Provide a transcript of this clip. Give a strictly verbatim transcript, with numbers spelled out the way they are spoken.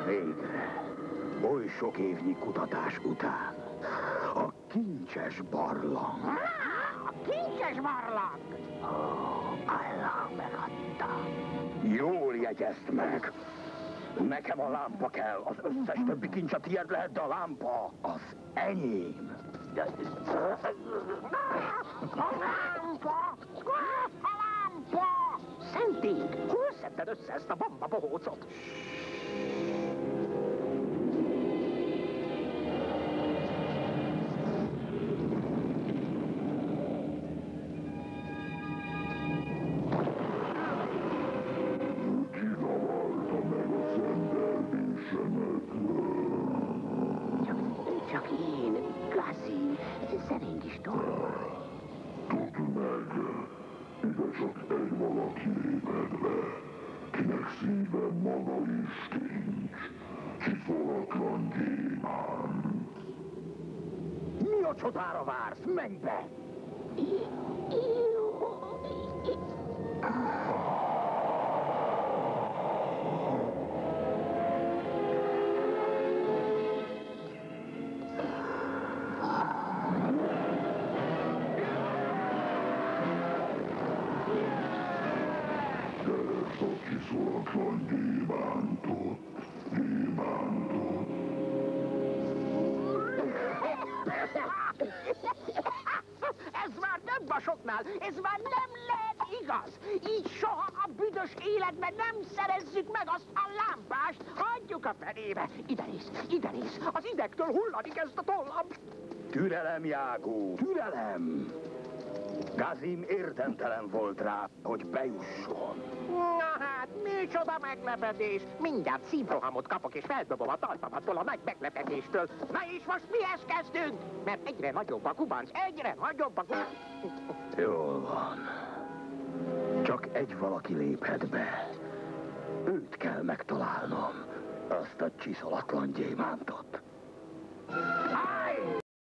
Végre, oly sok évnyi kutatás után, a kincses barlang. A kincses barlang! Ó, Allah megadta. Jól jegyezt meg. Nekem a lámpa kell, az összes többi kincs a tiéd lehet, de a lámpa az enyém. A lámpa! A lámpa! Szenték, hol szedted össze ezt a bamba bohócot? Csak én, Gazim, szerény kis tolvaj. Tudd meg, ide csak egy valaki léped be, kinek szíve maga is kincs, csiszolatlan gyémánt. Mi a csodára vársz? Menj be! Keresd a csiszolatlan gyémántot, gyémántot. Ez már nem vasoknál, ez már nem lehet igaz. Így soha a büdös életben nem szerezzük meg azt a lámpást. Hagyjuk a fenébe. Ide néz, ide néz, az idegtől hulladik ezt a tollam. Türelem, Jágó, türelem! Gazim érdemtelen volt rá, hogy bejusson. Na hát, micsoda meglepetés. Mindjárt szívrohamot kapok, és feldobom a talpamat a nagy meglepetéstől. Na és most mihez kezdünk? Mert egyre nagyobb a kubanc, egyre nagyobb a kubanc. Jól van. Csak egy valaki léphet be. Őt kell megtalálnom. Azt a csiszolatlan gyémántot.